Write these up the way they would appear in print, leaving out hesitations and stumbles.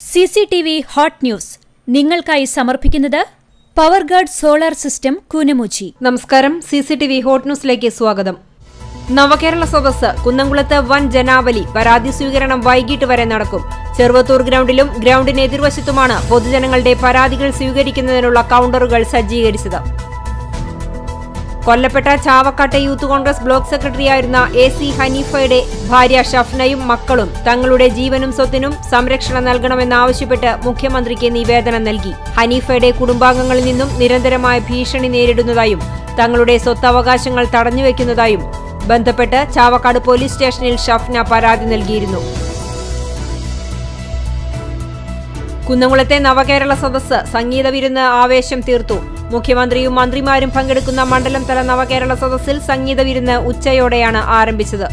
CCTV hot news നിങ്ങൾക്കായി സമർപ്പിക്കുന്നത് Powerguard solar system Koonamuchi. നമസ്കാരം. CCTV ഹോട്ട് ന്യൂസിലേക്ക് സ്വാഗതം. നവകേരള സദസ്സ് കുന്നംകുളത്ത് വൻ ജനാവലി. പരാതി സ്വീകരണം വൈകിട്ട് വരെ നടക്കും. ചെറുവത്തൂർ ഗ്രൗണ്ടിലും ഗ്രൗണ്ടിന് എതിർവശത്തുമാണ് പൊതുജനങ്ങളുടെ പരാതികൾ സ്വീകരിക്കുന്നതിനുള്ള കൌണ്ടറുകൾ സജ്ജീകരിച്ചത്. കൊല്ലപ്പെട്ട ചാവക്കാട്ടെ യൂത്ത് കോൺഗ്രസ് ബ്ലോക്ക് സെക്രട്ടറിയായിരുന്ന AC ഹനീഫയുടെ ഭാര്യ ഷഫ്നയും മക്കളും തങ്ങളുടെ ജീവനും സ്വത്തിനും സംരക്ഷണം നൽകണമെന്നാവശ്യപ്പെട്ട് മുഖ്യമന്ത്രിക്ക് നിവേദനം നൽകി. ഹനീഫയുടെ കുടുംബാംഗങ്ങളിൽ നിന്നും നിരന്തരമായ ഭീഷണി നേരിടുന്നതായും തങ്ങളുടെ സ്വത്തവകാശങ്ങൾ തടഞ്ഞുവെക്കുന്നതായും ബന്ധപ്പെട്ട് ചാവക്കാട് പോലീസ് സ്റ്റേഷനിൽ ഷഫ്ന പരാതി നൽകിയിരുന്നു. കുന്നംകുളത്തെ നവകേരള സദസ്സ് സംഗീത വിരുന്ന് ആവേശം തീർത്തു. മുഖ്യമന്ത്രിയും മന്ത്രിമാരും പങ്കെടുക്കുന്ന മണ്ഡലം തല നവകേരള സദസ്സിൽ സംഗീത വിരുന്ന് ഉച്ചയോടെയാണ് ആരംഭിച്ചത്.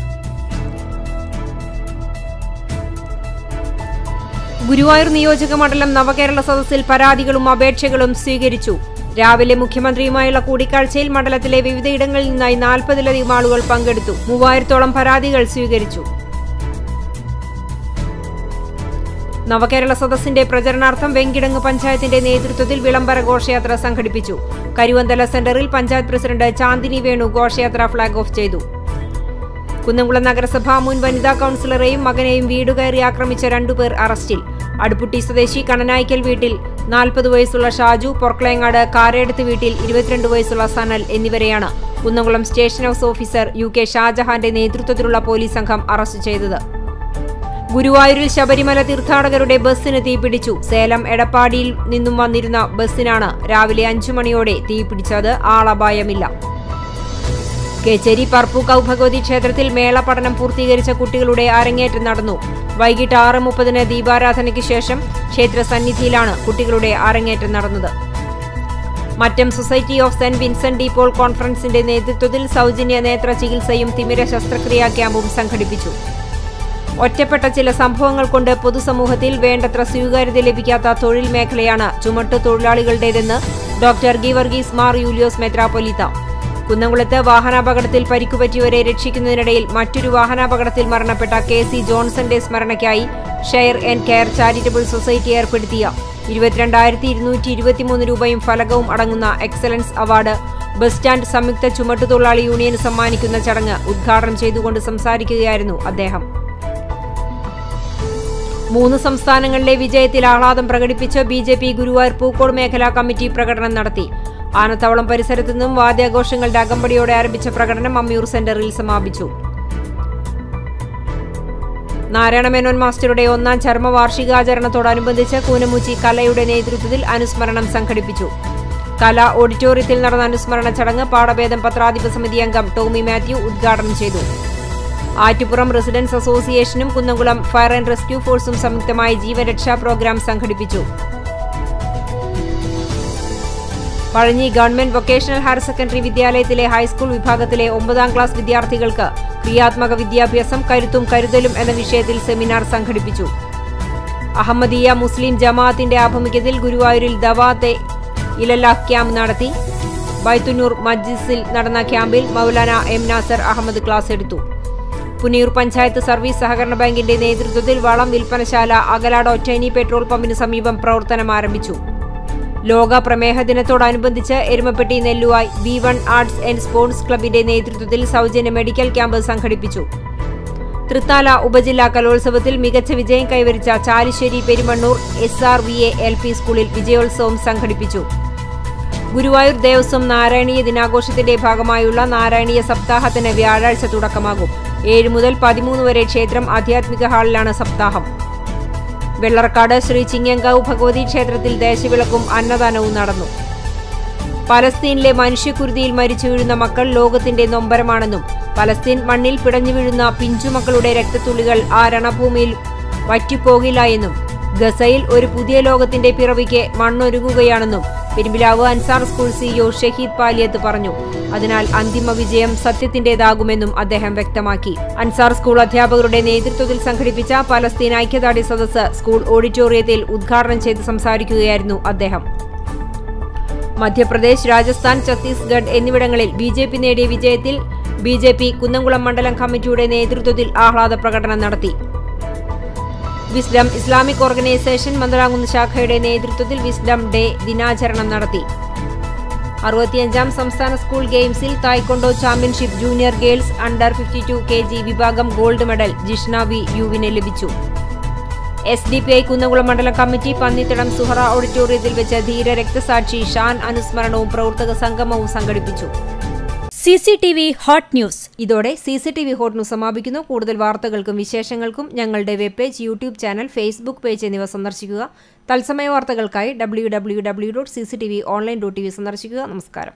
ഗുരുവായൂർ നിയോജക മണ്ഡലം നവകേരള സദസ്സിൽ പരാതികളും അപേക്ഷകളും സ്വീകരിച്ചു. രാവിലെ മുഖ്യമന്ത്രിയുമായുള്ള കൂടിക്കാഴ്ചയിൽ മണ്ഡലത്തിലെ വിവിധയിടങ്ങളിൽ നിന്നായി 40-ലധികം ആളുകൾ പങ്കെടുത്തു. 3000-ഓളം പരാതികൾ സ്വീകരിച്ചു. നവകേരള സദസ്സിന്റെ പ്രചരണാർത്ഥം വെങ്കിടങ്ങ് പഞ്ചായത്തിന്റെ നേതൃത്വത്തിൽ വിളംബര ഘോഷയാത്ര സംഘടിപ്പിച്ചു. കരുവന്തല സെന്ററിൽ പഞ്ചായത്ത് പ്രസിഡന്റ് ചാന്ദിനി വേണു ഘോഷയാത്ര ഫ്ളാഗ് ഓഫ് ചെയ്തു. കുന്നംകുളം നഗരസഭ മുൻ വനിതാ കൌൺസിലറെയും മകനെയും വീടുകയറി ആക്രമിച്ച 2 പേർ അറസ്റ്റിൽ. അടുപ്പുട്ടി സ്വദേശി കണനായ്ക്കൽ വീട്ടിൽ 40 വയസ്സുള്ള ഷാജു, പൊർക്കളയങ്ങാട് കാരേടത്ത് വീട്ടിൽ 22 വയസ്സുള്ള സനൽ എന്നിവരെയാണ് Kunnamkulam station house officer UK ഷാജഹാന്റെ നേതൃത്വത്തിലുള്ള പോലീസ് സംഘം അറസ്റ്റ് ചെയ്തത്. ഗുരുവായൂരിൽ ശബരിമല തീർത്ഥാടകരുടെ ബസ്സിന് തീപിടിച്ചു. സേലം എടപ്പാടിയിൽ നിന്നും വന്നിരുന്ന ബസ്സിനാണ് രാവിലെ 5 മണിയോടെ തീപിടിച്ചത്. ആളപായമില്ല. കേച്ചേരി പർപ്പൂക്കാവ് ഭഗവതി ക്ഷേത്രത്തിൽ മേള പഠനം പൂർത്തീകരിച്ച കുട്ടികളുടെ അരങ്ങേറ്റം നടന്നു. വൈകിട്ട് 6:30 ദീപാരാധനയ്ക്ക് ശേഷം ക്ഷേത്ര സന്നിധിയിലാണ് കുട്ടികളുടെ അരങ്ങേറ്റം നടന്നത്. Mattam society of saint Vincent de Paul കോൺഫറൻസിന്റെ നേതൃത്വത്തിൽ സൗജന്യ നേത്ര ചികിത്സയും തിമിര ശസ്ത്രക്രിയാ ക്യാമ്പും സംഘടിപ്പിച്ചു. ഒറ്റപ്പെട്ട ചില സംഭവങ്ങൾ കൊണ്ട് പൊതുസമൂഹത്തിൽ വേണ്ടത്ര സ്വീകാര്യത ലഭിക്കാത്ത തൊഴിൽ മേഖലയാണ് ചുമട്ട് തൊഴിലാളികളുടേതെന്ന് ഡോക്ടർ ഗീവർഗീസ് മാർ യൂലിയോസ് മെത്രാപ്പൊലീത്ത. കുന്നംകുളത്ത് വാഹനാപകടത്തിൽ പരിക്കുപറ്റിയവരെ രക്ഷിക്കുന്നതിനിടയിൽ മറ്റൊരു വാഹനാപകടത്തിൽ മരണപ്പെട്ട KC ജോൺസന്റെ സ്മരണയ്ക്കായി share and care charitable society ഏർപ്പെടുത്തിയ 22,223 രൂപയും ഫലകവും അടങ്ങുന്ന എക്സലൻസ് അവാർഡ് ബസ് സ്റ്റാൻഡ് സംയുക്ത ചുമട്ടുതൊഴിലാളി യൂണിയന് സമ്മാനിക്കുന്ന ചടങ്ങ് ഉദ്ഘാടനം ചെയ്തുകൊണ്ട് സംസാരിക്കുകയായിരുന്നു അദ്ദേഹം. 3 സംസ്ഥാനങ്ങളിലെ വിജയത്തിൽ ആഹ്ലാദം പ്രകടിപ്പിച്ച് BJP ഗുരുവായൂർ പൂക്കോട് മേഖലാ കമ്മിറ്റി പ്രകടനം നടത്തി. ആനത്താവളം പരിസരത്തു നിന്നും വാദ്യാഘോഷങ്ങളുടെ അകമ്പടിയോടെ ആരംഭിച്ച പ്രകടനം അമ്മിയൂർ സെന്ററിൽ സമാപിച്ചു. നാരായണമേനോൻ മാസ്റ്ററുടെ 1ാം ചരമവാർഷികാചരണത്തോടനുബന്ധിച്ച് കൂനമുച്ചി കലയുടെ നേതൃത്വത്തിൽ അനുസ്മരണം സംഘടിപ്പിച്ചു. കല ഓഡിറ്റോറിയത്തിൽ നടന്ന അനുസ്മരണ ചടങ്ങ് പാടഭേദം പത്രാധിപ സമിതി അംഗം ടോമി മാത്യു ഉദ്ഘാടനം ചെയ്തു. ആറ്റുപുറം റെസിഡൻസ് അസോസിയേഷനും കുന്നംകുളം ഫയർ ആൻഡ് റെസ്ക്യൂ ഫോഴ്സും സംയുക്തമായി ജീവരക്ഷാ പ്രോഗ്രാം സംഘടിപ്പിച്ചു. Pazhanji government vocational higher secondary വിദ്യാലയത്തിലെ ഹൈസ്കൂൾ വിഭാഗത്തിലെ 9ാം ക്ലാസ് വിദ്യാർത്ഥികൾക്ക് ക്രിയാത്മക വിദ്യാഭ്യാസം കരുത്തും കരുതലും എന്ന വിഷയത്തിൽ സെമിനാർ സംഘടിപ്പിച്ചു. അഹമ്മദീയ മുസ്ലിം ജമാഅത്തിന്റെ ആഭിമുഖ്യത്തിൽ ഗുരുവായൂരിൽ ദവാത്തെ ഇലല്ലാഹ് ക്യാമ്പ് നടത്തി. ബൈത്തുന്നൂർ മജ്ലിസിൽ നടന്ന ക്യാമ്പിൽ മൗലാന M നാസർ അഹമ്മദ് ക്ലാസ് എടുത്തു. പുന്നയൂർ പഞ്ചായത്ത് സർവീസ് സഹകരണ ബാങ്കിന്റെ നേതൃത്വത്തിൽ വളം വിൽപ്പനശാല അകലാട് ഒറ്റൈനി പെട്രോൾ പമ്പിന് സമീപം പ്രവർത്തനം ആരംഭിച്ചു. ലോക പ്രമേഹ ദിനത്തോടനുബന്ധിച്ച് Erumapetty Nelluvai B1 arts and sports ക്ലബിന്റെ നേതൃത്വത്തിൽ സൗജന്യ മെഡിക്കൽ ക്യാമ്പ് സംഘടിപ്പിച്ചു. തൃത്താല ഉപജില്ലാ കലോത്സവത്തിൽ മികച്ച വിജയം കൈവരിച്ച ചാലിശ്ശേരി പെരുമണ്ണൂർ SRVA LP സ്കൂളിൽ വിജയോത്സവം സംഘടിപ്പിച്ചു. ഗുരുവായൂർ ദേവസ്വം നാരായണീയ ദിനാഘോഷത്തിന്റെ ഭാഗമായുള്ള നാരായണീയ സപ്താഹത്തിന് വ്യാഴാഴ്ച തുടക്കമാകും. 7 മുതൽ 13 വരെ ക്ഷേത്രം ആധ്യാത്മിക ഹാളിലാണ് സപ്താഹം. വെള്ളർക്കാട് ശ്രീ ചിങ്ങങ്കാവ് ഭഗവതി ക്ഷേത്രത്തിൽ ദേശവിളക്കും അന്നദാനവും നടന്നു. പലസ്തീനിലെ മനുഷ്യക്കുരുതിയിൽ മരിച്ചു വീഴുന്ന മക്കൾ ലോകത്തിന്റെ നൊമ്പരമാണെന്നും പലസ്തീൻ മണ്ണിൽ പിടഞ്ഞു വീഴുന്ന പിഞ്ചുമക്കളുടെ രക്തത്തുള്ളികൾ ആ രണഭൂമിയിൽ വറ്റിപ്പോകില്ല എന്നും ഗസയിൽ ഒരു പുതിയ ലോകത്തിന്റെ പിറവിക്ക് മണ്ണൊരുങ്ങുകയാണെന്നും പെരുമ്പിലാവ് അൻസാർ സ്കൂൾ CEO ഷഹീദ് പാലിയത്ത് പറഞ്ഞു. അതിനാൽ അന്തിമ വിജയം സത്യത്തിന്റേതാകുമെന്നും അദ്ദേഹം വ്യക്തമാക്കി. അൻസാർ സ്കൂൾ അധ്യാപകരുടെ നേതൃത്വത്തിൽ സംഘടിപ്പിച്ച പലസ്തീൻ ഐക്യദാർഢ്യ സദസ്സ് സ്കൂൾ ഓഡിറ്റോറിയത്തിൽ ഉദ്ഘാടനം ചെയ്ത് സംസാരിക്കുകയായിരുന്നു അദ്ദേഹം. മധ്യപ്രദേശ്, രാജസ്ഥാൻ, ഛത്തീസ്ഗഡ് എന്നിവിടങ്ങളിൽ BJP നേടിയ വിജയത്തിൽ BJP കുന്നംകുളം മണ്ഡലം കമ്മിറ്റിയുടെ നേതൃത്വത്തിൽ ആഹ്ലാദ പ്രകടനം നടത്തി. വിസ്ഡം ഇസ്ലാമിക് ഓർഗനൈസേഷൻ മന്ദലാംകുന്ന് ശാഖയുടെ നേതൃത്വത്തിൽ വിസ്ഡം ഡേ ദിനാചരണം നടത്തി. 65ാം സംസ്ഥാന സ്കൂൾ ഗെയിംസിൽ taekwondo championship junior girls under 52 kg വിഭാഗം ഗോൾഡ് മെഡൽ ജിഷ്ണ വി യുവിന് ലഭിച്ചു. SDPI കുന്നംകുളം മണ്ഡലം കമ്മിറ്റി പന്നിത്തടം സുഹറ ഓഡിറ്റോറിയത്തിൽ വെച്ച് ധീര രക്തസാക്ഷി ഷാൻ അനുസ്മരണവും പ്രവർത്തക സംഗമവും സംഘടിപ്പിച്ചു. CCTV hot news. ഇതോടെ CCTV ഹോട്ട് ന്യൂസ് സമാപിക്കുന്നു. കൂടുതൽ വാർത്തകൾക്കും വിശേഷങ്ങൾക്കും ഞങ്ങളുടെ web page, YouTube channel, Facebook page എന്നിവ സന്ദർശിക്കുക. തത്സമയ വാർത്തകൾക്കായി www.cctv.online.tv സന്ദർശിക്കുക. നമസ്കാരം.